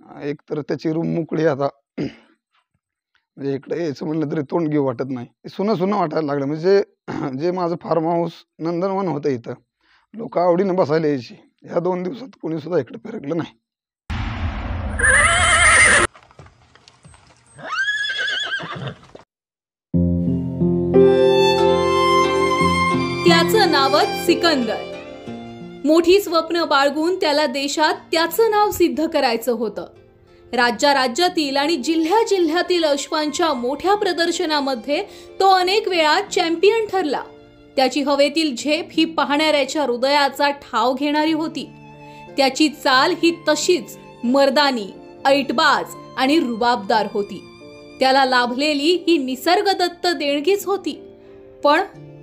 एक तर त्याची रूम मोकळी आता. म्हणजे इकडे यायचं म्हणलं तरी तोंड घेऊ वाटत नाही. सुनं सुनं वाटायला लागलं. म्हणजे जे माझं फार्म हाऊस नंदनवन होतं इथं, लोक आवडीनं बसायला यायची. ह्या 2 दिवसात कोणी सुद्धा इकडे फिरकलं नाही. त्याचं नावच सिकंदर. मोठी स्वप्न बाळगून त्याला देशात त्याचं नाव सिद्ध करायचं होतं. राज्यातील आणि जिल्ह्यातील अश्वांच्या मोठ्या प्रदर्शनामध्ये तो अनेक वेळा चॅम्पियन ठरला. त्याची हवेतील झेप ही पाहणाऱ्याच्या हृदयाचा ठाव घेणारी होती. त्याची चाल ही तशीच मर्दानी, ऐटबाज आणि रुबाबदार होती. त्याला लाभलेली ही निसर्गदत्त देणगीच होती. पण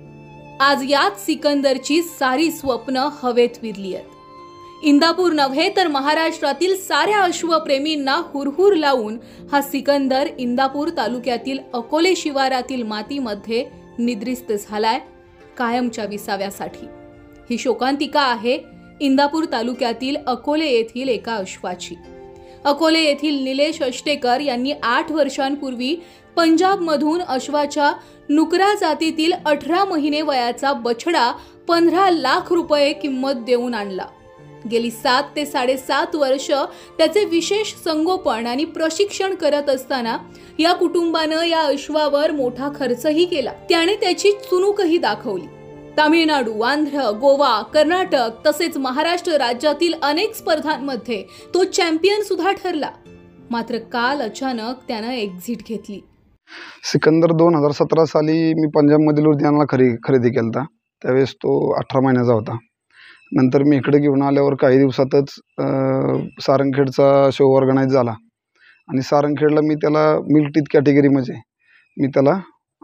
आज याच सिकंदरची सारी स्वप्न हवेत विरली आहेत. इंदापूर नव्हे तर महाराष्ट्रातील साऱ्या अश्वप्रेमींना हुरहुर लावून हा सिकंदर इंदापूर तालुक्यातील अकोले शिवारातील मातीमध्ये निद्रिस्त झालाय कायमच्या विसाव्यासाठी. ही शोकांतिका आहे इंदापूर तालुक्यातील अकोले येथील एका अश्वाची. अकोले येथील निलेश अष्टेकर यांनी 8 वर्षांपूर्वी पंजाबमधून अश्वाच्या नुकरा जातीतील 18 महिने वयाचा बछडा 15 लाख रुपये किंमत देऊन आणला. गेली 7 ते 7.5 वर्ष त्याचे विशेष संगोपन आणि प्रशिक्षण करत असताना या कुटुंबानं या अश्वावर मोठा खर्चही केला. त्याने त्याची चुणूकही दाखवली. तामिळनाडू, आंध्र, गोवा, कर्नाटक तसेच महाराष्ट्र राज्यातील अनेक स्पर्धांमध्ये तो चॅम्पियन सुद्धा ठरला. मात्र काल अचानक त्यानं एक्झिट घेतली. सिकंदर 2017 साली मी पंजाबमधील लुधियानाला खरेदी केलता. त्यावेळेस तो 18 महिन्याचा होता. नंतर मी इकडे घेऊन आल्यावर काही दिवसातच सारंगखेडचा शो ऑर्गनाईज झाला आणि सारंगखेडला मी त्याला मिल्क टीथ कॅटेगरीमध्ये मी त्याला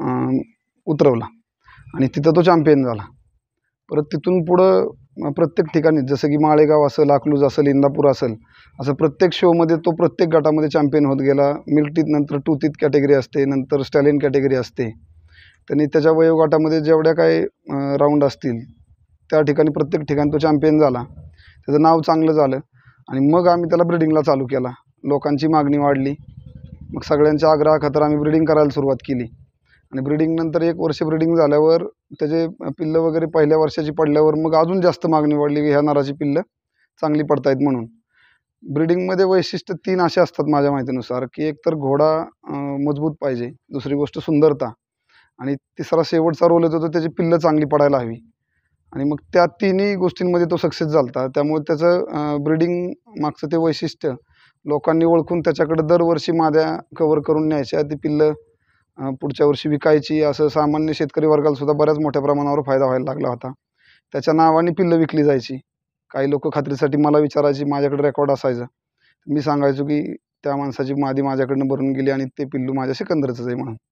उतरवला आणि तिथं तो चॅम्पियन झाला. परत तिथून पुढं प्रत्येक ठिकाणी जसं की माळेगाव असेल, अकलूज असेल, इंदापूर असेल, असं प्रत्येक शोमध्ये तो प्रत्येक गटामध्ये चॅम्पियन होत गेला. मिल्क टीथ नंतर 2 टीथ कॅटेगरी असते, नंतर स्टॅलियन कॅटेगरी असते. त्यांनी त्याच्या वयोगटामध्ये जेवढ्या काही राऊंड असतील त्या ठिकाणी प्रत्येक ठिकाणी तो चॅम्पियन झाला. त्याचं नाव चांगलं झालं आणि मग आम्ही त्याला ब्रिडिंगला चालू केला. लोकांची मागणी वाढली. मग सगळ्यांच्या आग्रहाखातर आम्ही ब्रिडिंग करायला सुरुवात केली आणि ब्रिडिंगनंतर 1 वर्ष ब्रिडिंग झाल्यावर त्याचे पिल्लं वगैरे पहिल्या वर्षाची पडल्यावर मग अजून जास्त मागणी वाढली की ह्या नराची पिल्लं चांगली पडतायत म्हणून. ब्रिडिंगमध्ये वैशिष्ट्य 3 असे असतात माझ्या माहितीनुसार की एक तर घोडा मजबूत पाहिजे, दुसरी गोष्ट सुंदरता आणि तिसरा शेवटचा रोल येतो तर त्याची पिल्लं चांगली पडायला हवी. आणि मग त्या 3ही गोष्टींमध्ये तो सक्सेस झाला. त्यामुळे त्याचं ब्रिडिंग मागचं ते वैशिष्ट्य लोकांनी ओळखून त्याच्याकडे दरवर्षी माद्या कवर करून न्यायच्या. ती पिल्लं पुढच्या वर्षी विकायची. असं सामान्य शेतकरी वर्गाला सुद्धा बऱ्याच मोठ्या प्रमाणावर फायदा व्हायला लागला होता. त्याच्या नावाने पिल्लं विकली जायची. काही लोक खात्रीसाठी मला विचारायची, माझ्याकडे रेकॉर्ड असायचं. मी सांगायचो की त्या माणसाची मादी माझ्याकडनं भरून गेली आणि ते पिल्लू माझ्या सिकंदरचंच आहे म्हणून.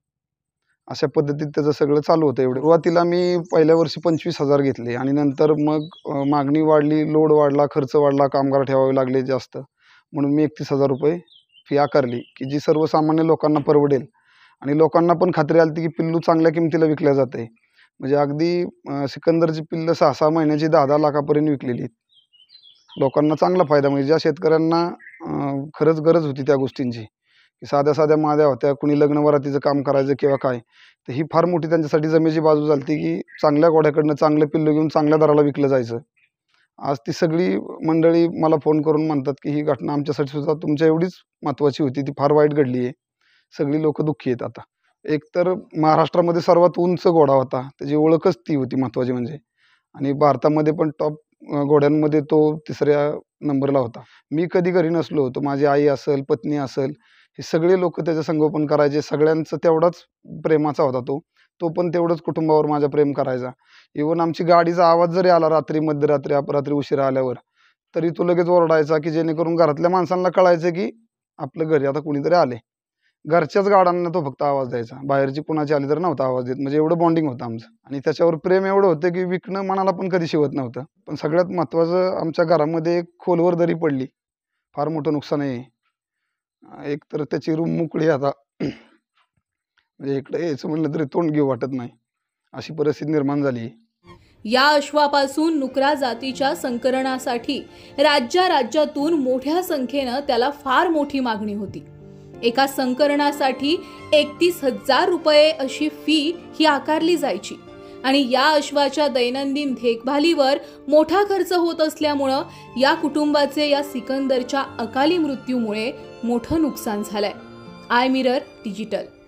अशा पद्धतीत त्याचं सगळं चालू होतं. सुरुवातीला मी पहिल्या वर्षी 25,000 घेतले आणि नंतर मग मागणी वाढली, लोड वाढला, खर्च वाढला, कामगार ठेवावे लागले जास्त, म्हणून मी 31,000 रुपये फी आकारली की जी सर्वसामान्य लोकांना परवडेल आणि लोकांना पण खात्री आली की पिल्लू चांगल्या किमतीला विकल्या जाते. म्हणजे अगदी सिकंदरची पिल्लं 6-6 महिन्याची 10-10 लाखापर्यंत विकलेली. लोकांना चांगला फायदा. म्हणजे ज्या शेतकऱ्यांना खरंच गरज होती त्या गोष्टींची की साध्या माद्या होत्या, कुणी लग्नवरातीचं काम करायचं किंवा काय, तर ही फार मोठी त्यांच्यासाठी जमेची बाजू झाली की चांगल्या घोड्याकडनं चांगलं पिल्लू घेऊन चांगल्या दराला विकलं जायचं. आज ती सगळी मंडळी मला फोन करून म्हणतात की ही घटना आमच्यासाठी सुद्धा तुमच्या एवढीच महत्त्वाची होती, ती फार वाईट घडली आहे. सगळी लोक दुःखी आहेत आता. एक तर महाराष्ट्रामध्ये सर्वात उंच घोडा होता, त्याची ओळखच ती होती महत्त्वाची म्हणजे. आणि भारतामध्ये पण टॉप घोड्यांमध्ये तो 3ऱ्या नंबरला होता. मी कधी घरी नसलो तर माझी आई असेल, पत्नी असेल, हे सगळे लोक त्याचं संगोपन करायचे. सगळ्यांचं तेवढाच प्रेमाचा होता तो पण तेवढंच कुटुंबावर माझ्या प्रेम करायचा. इव्हन आमची गाडीचा आवाज जरी आला रात्री, मध्यरात्री, अपरात्री उशिरा आल्यावर, तरी तो लगेच ओरडायचा की जेणेकरून घरातल्या माणसांना कळायचं की आपलं घरी आता कुणीतरी आले. घरच्याच गाड्यांना तो फक्त आवाज द्यायचा, बाहेरची कुणाची आली तर नव्हता आवाज देत. म्हणजे एवढं बॉन्डिंग होतं आमचं आणि त्याच्यावर प्रेम एवढं होतं की विकणं मनाला पण कधी शिवत नव्हतं. पण सगळ्यात महत्त्वाचं आमच्या घरामध्ये एक खोलवर दरी पडली, फार मोठं नुकसान आहे. एक तर त्याची रूम मोकळी आता. म्हणजे इकडे यायचं म्हणलं तरी तोंड घेऊ वाटत नाही, अशी परिस्थिती निर्माण झाली. या अश्वापासून नुकरा जातीच्या संकरणासाठी राज्यातून मोठ्या संख्येनं त्याला फार मोठी मागणी होती. एका संकरणासाठी 31,000 रुपये अशी फी ही आकारली जायची आणि या अश्वाच्या दैनंदिन देखभालीवर मोठा खर्च होत असल्यामुळं या कुटुंबाचे या सिकंदरच्या अकाली मृत्यूमुळे मोठं नुकसान झालंय. I mirror digital.